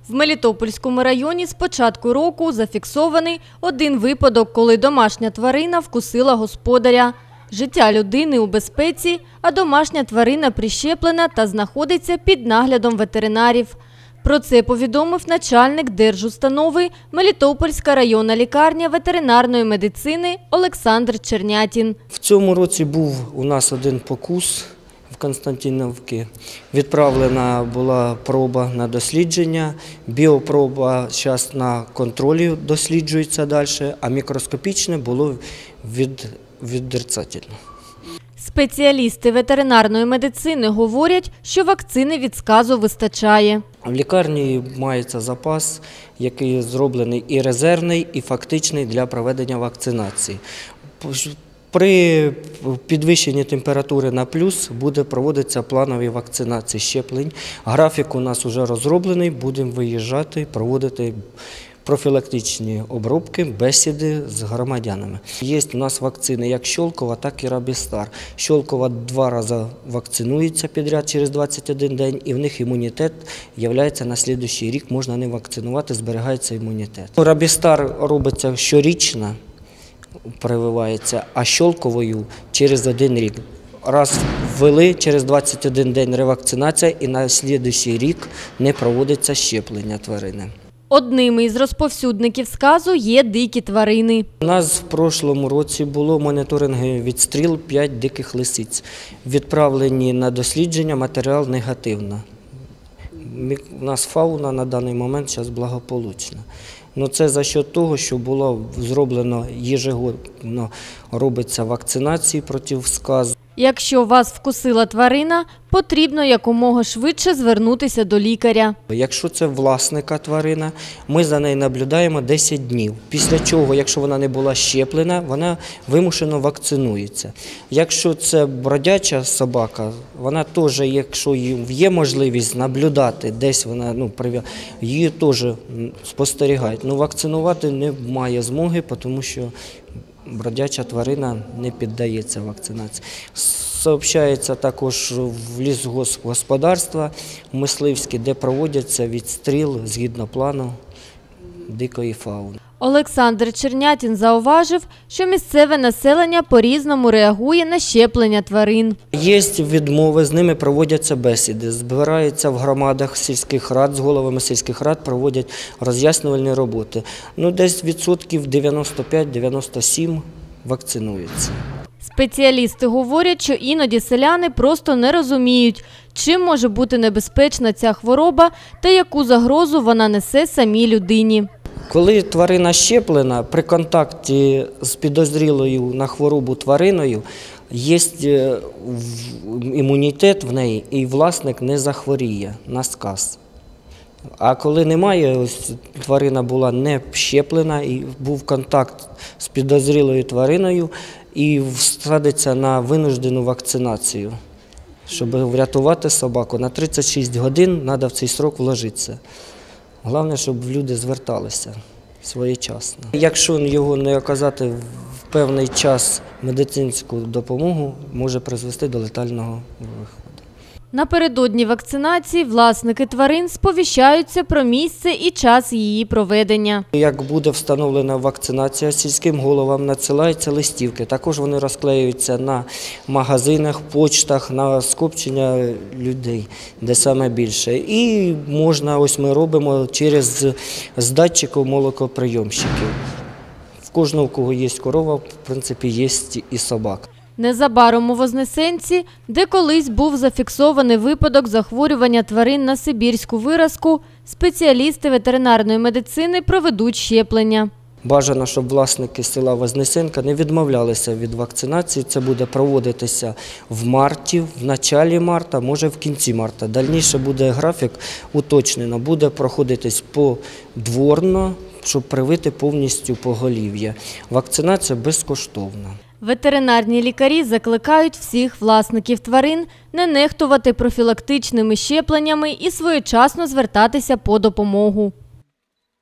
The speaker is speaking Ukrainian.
В Мелітопольському районі з початку року зафіксований один випадок, коли домашня тварина вкусила господаря. Життя людини у безпеці, а домашня тварина прищеплена та знаходиться під наглядом ветеринарів. Про це повідомив начальник держустанови Мелітопольська районна лікарня ветеринарної медицини Олександр Чернятін. В цьому році був у нас один покус в Константинівці. Відправлена була проба на дослідження, біопроба зараз на контролі досліджується далі, а мікроскопічне було відрицательно. Спеціалісти ветеринарної медицини говорять, що вакцини від сказу вистачає. В лікарні мається запас, який зроблений і резервний, і фактичний для проведення вакцинації. При підвищенні температури на плюс буде проводитися планові вакцинації щеплень. Графік у нас вже розроблений, будемо виїжджати, проводити профілактичні обробки, бесіди з громадянами. Є у нас вакцини як Щолкова, так і Рабістар. Щолкова 2 рази вакцинується підряд через 21 день, і в них імунітет з'являється на наступний рік, можна не вакцинувати, зберігається імунітет. Рабістар робиться щорічно, прививається, а Щолковою через 1 рік. Раз ввели, через 21 день ревакцинація і на наступний рік не проводиться щеплення тварини. Одними із розповсюдників сказу є дикі тварини. У нас в прошлому році було моніторинговий відстріл 5 диких лисиць. Відправлені на дослідження, матеріал негативно. У нас фауна на даний момент зараз благополучна. Це за счет того, що було зроблено ежегодно, робиться вакцинації проти сказу. Якщо вас вкусила тварина, потрібно якомога швидше звернутися до лікаря. Якщо це власника тварина, ми за нею наблюдаємо 10 днів. Після чого, якщо вона не була щеплена, вона вимушено вакцинується. Якщо це бродяча собака, вона теж, якщо є можливість наблюдати, десь вона, її теж спостерігають. Вакцинувати немає змоги, тому що бродяча тварина не піддається вакцинації. Сообщається також в лісгоспгосподарства мисливські, де проводяться відстріл згідно плану дикої фауни. Олександр Чернятін зауважив, що місцеве населення по-різному реагує на щеплення тварин. Є відмови, з ними проводяться бесіди, збираються в громадах сільських рад, з головами сільських рад проводять роз'яснювальні роботи. Десь відсотків 95-97 вакцинуються. Спеціалісти говорять, що іноді селяни просто не розуміють, чим може бути небезпечна ця хвороба та яку загрозу вона несе самій людині. Коли тварина щеплена, при контакті з підозрілою на хворобу твариною є імунітет в неї і власник не захворіє на сказ. А коли немає, ось тварина була не щеплена і був контакт з підозрілою твариною і всадиться на винуждену вакцинацію. Щоб врятувати собаку, на 36 годин треба в цей строк вложитися. Головне, щоб люди зверталися своєчасно. Якщо його не оказати в певний час медицинську допомогу, може призвести до летального виходу. Напередодні вакцинації власники тварин сповіщаються про місце і час її проведення. Як буде встановлена вакцинація, сільським головам надсилаються листівки. Також вони розклеюються на магазинах, почтах, на скупчення людей, де саме більше. І можна, ось ми робимо через з датчиків молокоприйомщиків. В кожного, у кого є корова, в принципі, є і собака. Незабаром у Вознесенці, де колись був зафіксований випадок захворювання тварин на сибірську виразку, спеціалісти ветеринарної медицини проведуть щеплення. Бажано, щоб власники села Вознесенка не відмовлялися від вакцинації. Це буде проводитися в марті, в початку марта, може в кінці марта. Дальніше буде графік уточнено, буде проходитись подворно, щоб привити повністю поголів'я. Вакцинація безкоштовна. Ветеринарні лікарі закликають всіх власників тварин не нехтувати профілактичними щепленнями і своєчасно звертатися по допомогу.